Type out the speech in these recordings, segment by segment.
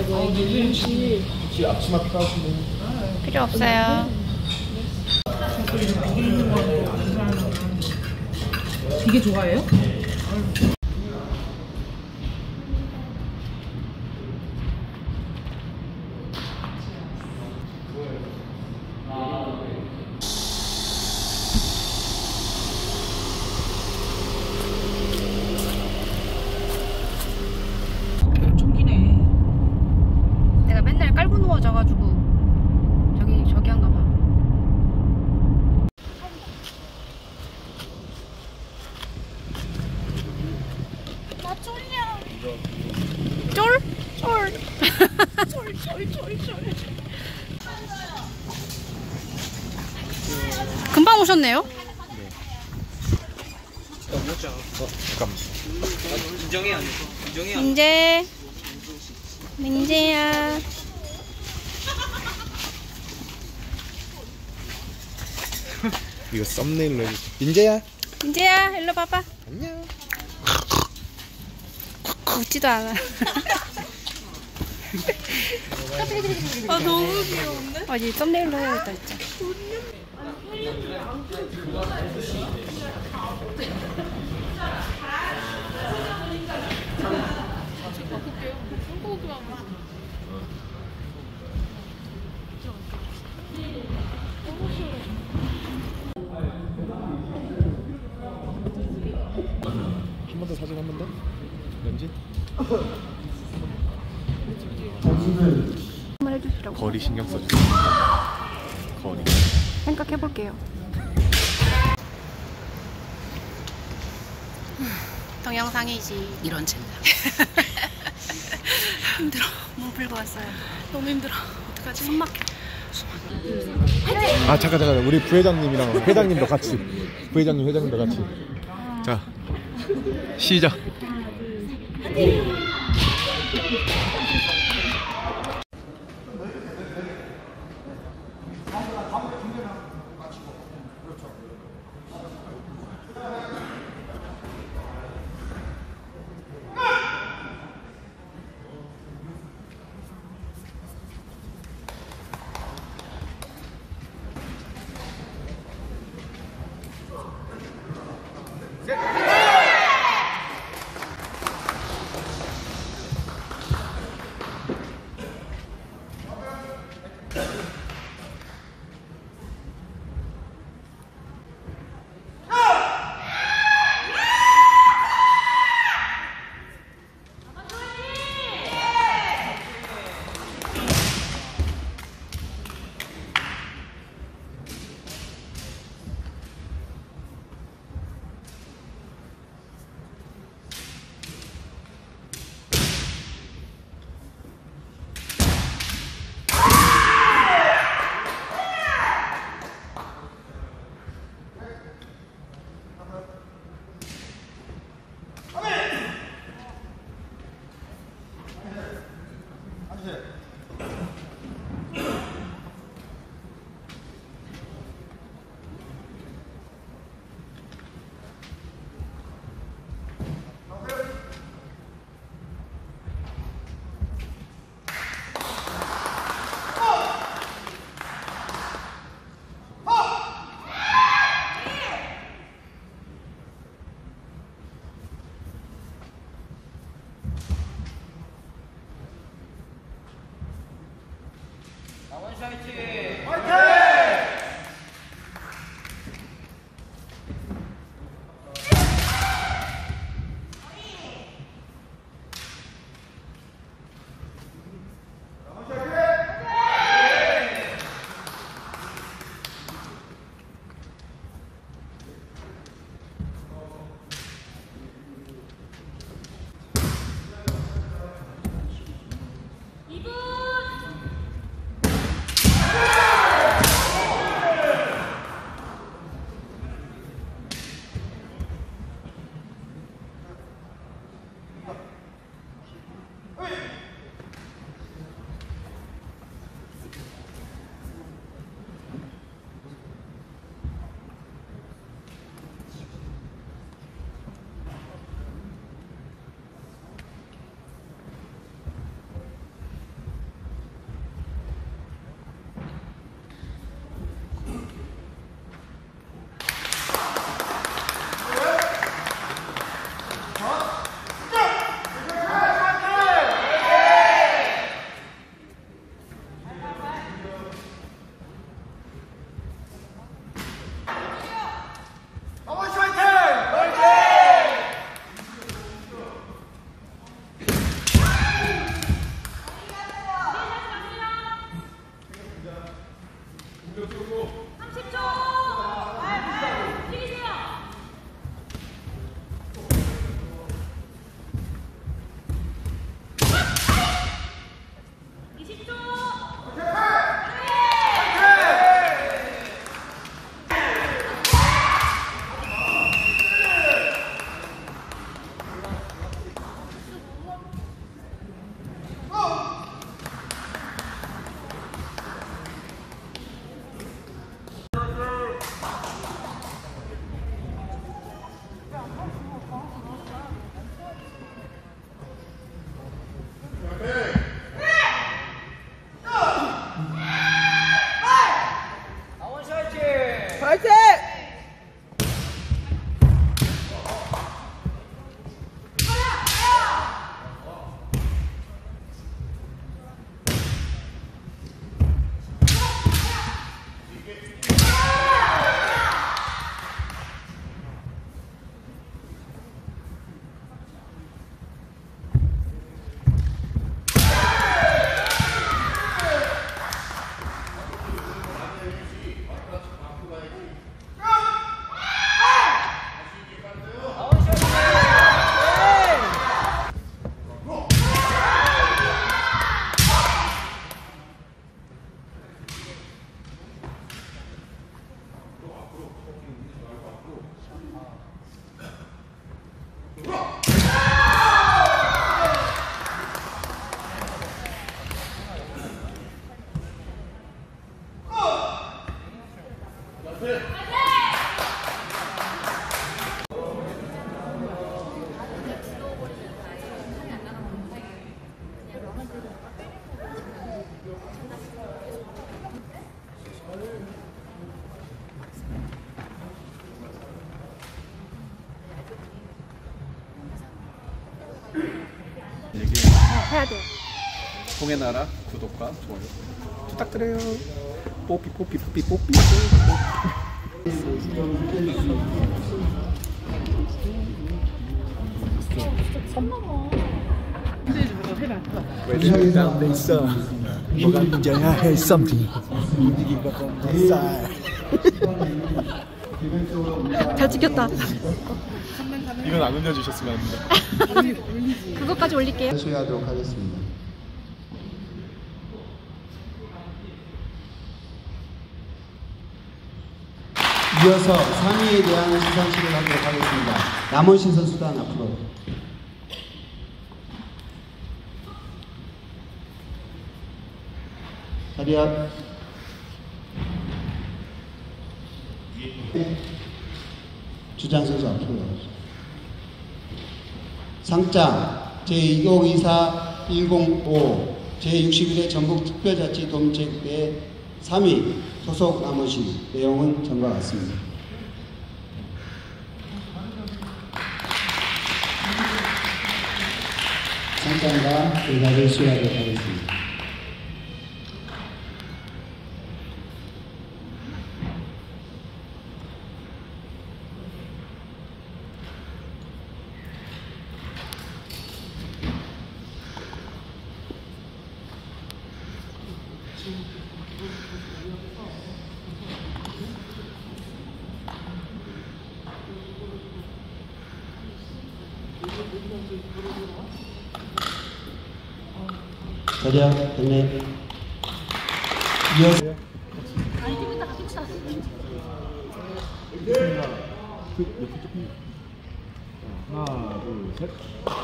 혹시 앞치마 필요하시면 필요 없어요. 되게 좋아해요? 총기네. 내가 맨날 깔고 누워져가지고 저기 한가 봐. 나 쫄려. 쫄? 쫄. 쫄. 금방 오셨네요? 잠깐만. 민재야. 이거 썸네일로 해줄게. 민재야 일로 봐봐. 안녕. 웃지도 않아. 아 너무 귀여운데? 어디 썸네일로 해야겠다 진짜. 한 번 더 사진 한 번 더. 렌즈. 한번 해주시라고. 거리 신경 써주세요. 거리. 생각해볼게요. 동영상이지. 이런 젠장. 힘들어. 몸 풀고 왔어요. 너무 힘들어. 어떡하지? 숨 막혀. 아 잠깐 우리 부회장님이랑 회장님도 같이. 회장님도 같이. 자 시작. 해야 돼요. 동해 나라 구독과 좋아요 부탁드려요. 뽀삐 뽀삐 뽀삐 뽀삐. 왜 담배 있어? 뭐가 문제야? 해 something. 잘 찍혔다. 이건 안 올려주셨으면 안 돼. 그것까지 올릴게요. 수여하도록 하겠습니다. 이어서 3위에 대한 시상식을 하도록 하겠습니다. 남원신 선수단 앞으로. 자리 앞. 주장 선수 앞으로 나오시죠. 상장 제2524105 제61회 전국특별자치도민체육대회 3위 소속 남원시 내용은 전과 같습니다. 상장과 대가를 수여하도록 하겠습니다. 자리야, 됐네. 이어서 하나, 둘, 셋.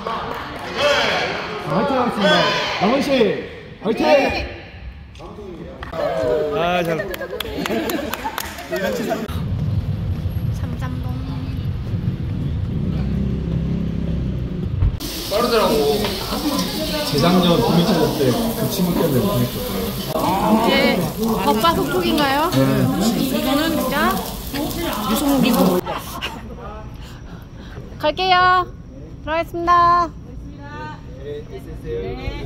화이팅 하겠습니다. 남원 씨, 화이팅! 아, 잘. 삼삼동. 재작년 도민체육 때그 친구 때문에 보냈었어요. 이제 겉바 속촉인가요? 이거는 진짜 유승리고. 갈게요. 들어가겠습니다. 네.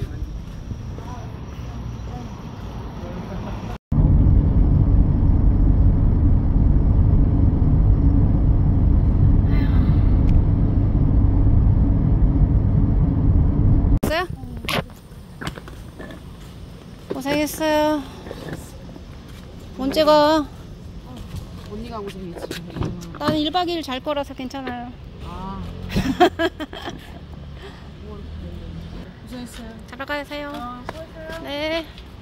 고생했어요. 언제가? 언니가 고생했지. 나는 1박 2일 잘 거라서 괜찮아요. 아. 고생했어요. 잘 가세요. 수고했어요. 네.